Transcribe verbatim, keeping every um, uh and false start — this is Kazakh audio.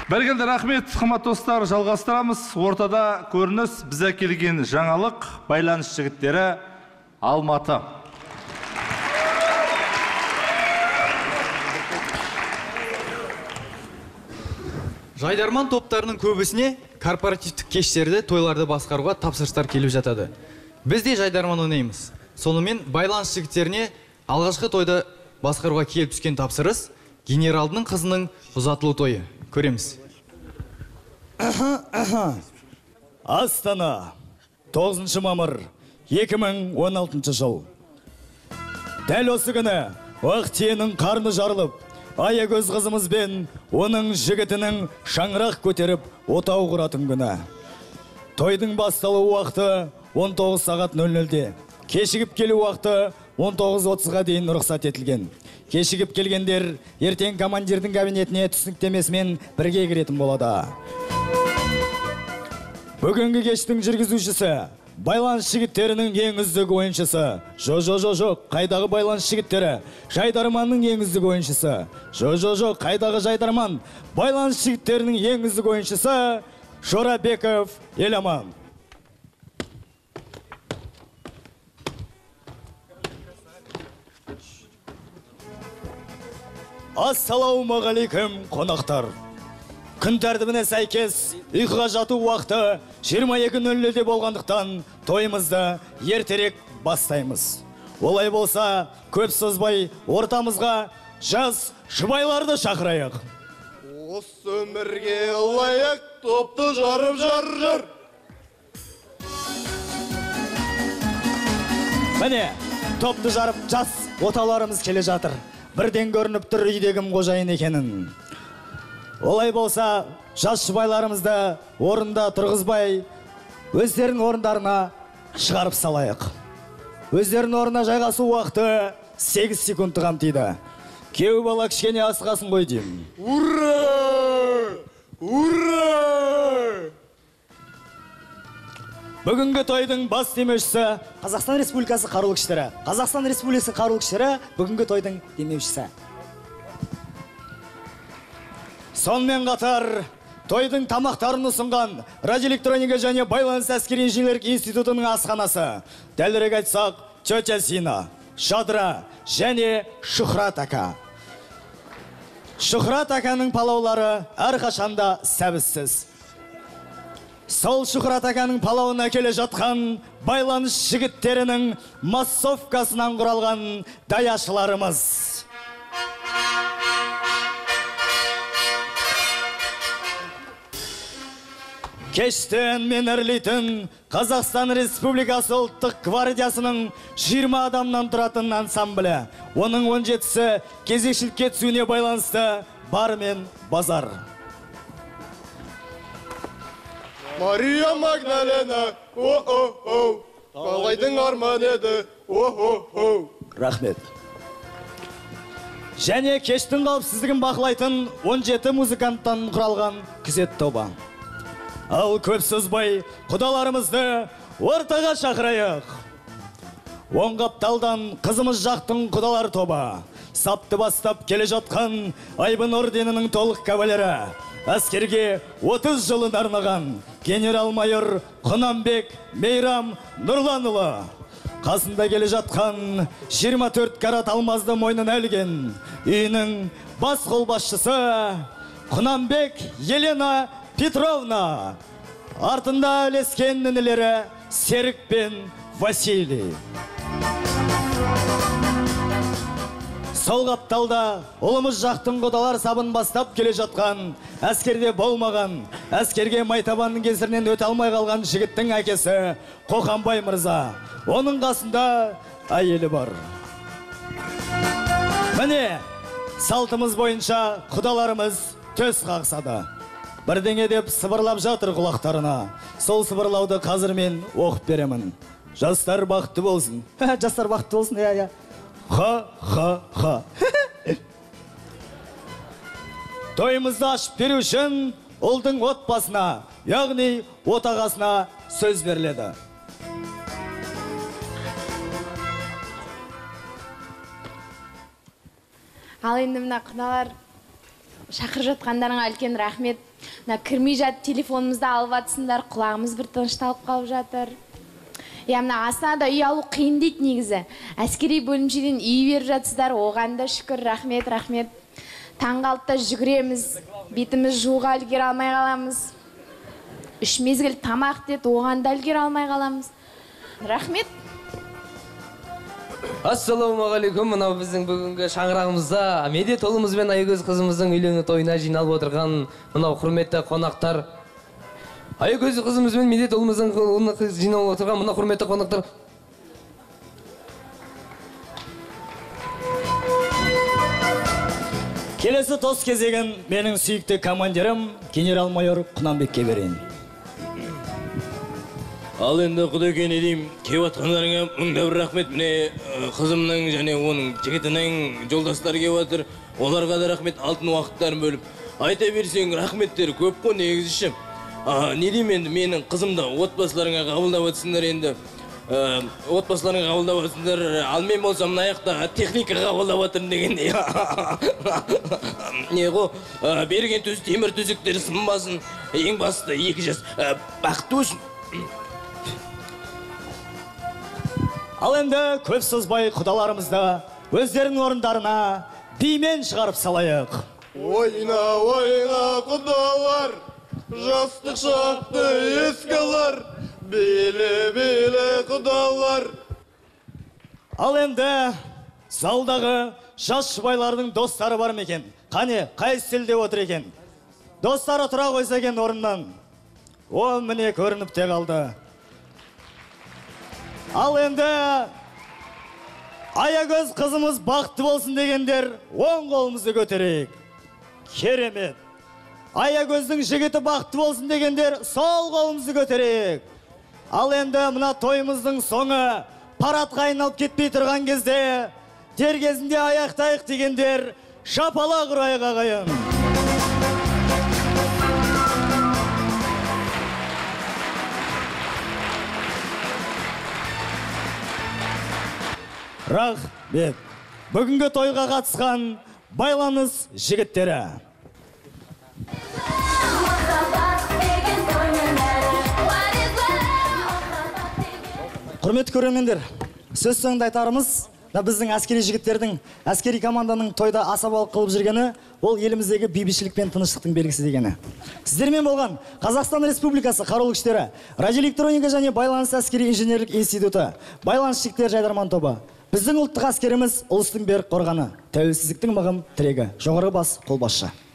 Бәргелді рахмет, қымбат достар, жалғастырамыз. Ортада көрініс бізе келген жаңалық, байланыс жігіттері Алматы. Жайдарман топтарының көбісіне корпоративтік кештерді, тойларды басқаруға тапсырыстар келіп жатады. Біз де жайдарман ойнаймыз. Сонымен байланыс жігіттеріне алғашқы тойды басқаруға келіп түскен тапсырыс генералдың қызының ұзатылу тойы. Көреміз. Астана, тоғызыншы мамыр, екі мың он алтыншы жыл. Дәл осы күні Ақтиенің қарны жарылып, Аягөз қызымызбен оның жігітінің шаңырақ көтеріп отау құратын күні. Тойдың басталу уақыты он тоғыз сағат нөл нөлде. Кешігіп келу уақыты он тоғыз отызға дейін рұқсат етілген. Кешігіп келгендер ертең командирдің кабинетіне түсініктемесімен бірге кіретін болады. Бүгінгі кештің жүргізушісі байланыс жігіттерінің ең үздік ойыншысы. Жо-жо-жо-жо, қайдағы байланыс жігіттері? Жайдарманның ең үздік ойыншысы. Жо-жо-жо, қайдағы жайдарман? Байланыс жігіттерінің ең үздік ойыншысы Жорабеков Еламан. Ассалаумағалейкум, қонақтар. Күн тәртібіне сәйкес ұйқыға жату уақыты жиырма екі нөл нөлде болғандықтан тойымызды ертерек бастаймыз. Олай болса, көп созбай ортамызға жас жұбайларды шақырайық. Осы өмірге лайық топты жарып жар жар. Міне, топты жарып жас оталарымыз келе жатыр. Бірден көрініп тұр үйдегім қожайын екенін. Олай болса, жас жұбайларымызды орында тұрғызбай, өздерінің орындарына шығарып салайық. Өздерінің орнына жайғасу уақыты сегіз секундты қамтиды. Кеу бала кішкене асығасын ғой деймін. Ура! Ура! Бүгінгі тойдың бас демеушісі Қазақстан Республикасы қарулы күштері. Қазақстан Республикасы қарулы күштері бүгінгі тойдың демеушісі. Сонымен қатар тойдың тамақтарын ұсынған радиоэлектроника және байланыс әскери инженерлік институтының асханасы. Дәлірек айтсақ, тетя Зина, Жадыра және Шухрат ака. Шухрат аканың палаулары әрқашанда сәбізсіз. Сол Шухрат аканың палауына келе жатқан байланыс жігіттерінің массовкасынан құралған даяшыларымыз. Кештен мен әрлейтін Қазақстан Республикасы ұлттық гвардиясының жиырма адамнан тұратын ансамблі. Оның он жетісі кезекшілікке түсуіне байланысты бар мен базар. Мария Магдалена, о-о-о, қалайдың арман еді, о-о-о. Рахмет. Және кештің қауіпсіздігін бақылайтын он жеті музыканттан құралған күзет тобы. Ал көп созбай құдаларымызды ортаға шақырайық. Он қапталдан қызымыз жақтың құдалар тобы. Сапты бастап келе жатқан Айбын орденінің толық кавалері. Әскерге отыз жылын арнаған генерал-майор Құнанбек Мейрам Нұрланұлы. Қасында келе жатқан жиырма төрт карат алмазды мойнын әлген үйінің бас қолбасшысы Құнанбек Елена Петровна. Артында ілескен інілері Серік пен Василий. Сол қапталда ұлымыз жақтың құдалар сабын бастап келе жатқан, әскерде болмаған, әскерге майтабанның кесірінен өте алмай қалған жігіттің әкесі Қоқанбай мырза. Оның қасында әйелі бар. Міне, салтымыз бойынша құдаларымыз төс қақсады. Бірдеңе деп сыбырлап жатыр құлақтарына. Сол сыбырлауды қазір мен оқып беремін. Жастар бақытты болсын. Жастар бақытты болсын, иә-иә. Ха-ха-ха. Тойымызды ашып беру үшін ұлдың отбасына, яғни отағасына сөз беріледі. Ал енді мына құдалар Шақырып жатқандарыңа үлкен рахмет. Мына кірмей жатып телефонымызды алып жатсыңдар, құлағымыз бір тынышталып қалып жатыр. Я, мына Астанада үй алу қиын дейді негізі. Әскери бөлімшеден үй беріп жатсыздар, оған да шүкір, рахмет, рахмет. Таңғы алтыда жүгіреміз, бетіміз жууға үлгере алмай қаламыз. Үш мезгіл тамақ деді, оған да үлгере алмай қаламыз. Рахмет. Ассалаумағалейкум, мынау біздің бүгінгі шаңырағымызда Медет ұлымыз бен Айгөз қызымыздың үйлену тойына жиналып отырған мынау құрметті қонақтар. Айгөз қызымыз бен Медет ұлымыздың жиналып отырған мынау құрметті қонақтар. Келесі тос кезегін менің сүйікті командирім генерал-майор Құнанбекке берейін. Ал енді Құдеке не дейм, кеп атқандарыңа мыңда бір рахмет. Міне қызымның және оның жігітінің жолдастары кеп атыр. Оларға да рахмет, алтын уақыттарын бөліп. Айта берсең рахметтер көп қой негізі. Не дейм енді, менің қызымда отбасыларыңа қабылдап атсыңдар енді. Отбасыларыңа қабылдап атсыңдар. Ал мен болсам мына аяқта техника қабылдап атырмын дегенде. Не ғой, берген төс темір төсектері сынбасын. Ең басты екі жас бақытты болсын. Ал енді көп созбай құдаларымызды өздерінің орындарына бимен шығарып салайық. Ойна, ойна құдалар, жастық шақты ескалар, биле-биле құдалар. Ал енді залдағы жас жұбайлардың достары бар мекен? Қане, қай стилде отыр екен? Достары тұра қойса екен орыннан. О, міне көрініп те қалды. Ал енді Аягөз қызымыз бақытты болсын дегендер оң қолымызды көтерейік. Керемет. Аягөздің жігіті бақытты болсын дегендер сол қолымызды көтерейік. Ал енді мына тойымыздың соңы парадқа айналып кетпей тұрған кезде дер кезінде аяқтайық дегендер шапалақ ұрайық ағайын. Рахмет. Бүгінгі тойға қатысқан байланыс жігіттері. Құрметті көрермендер, сөз соңында айтарымыз, біздің әскери жігіттердің, әскери команданың тойда асабалық қылып жүргені, ол еліміздегі бейбітшілік пен тыныштықтың белгісі дегені. Сіздермен болған Қазақстан Республикасы қарулы күштері, радиоэлектроника және байланыс әскери инженерлік институты, байланысшылар жайдарман тобы. Біздің ұлттық әскеріміз ұлыстың берік қорғаны, тәуелсіздіктің мығым тірегі, жоғарғы бас қолбасшы.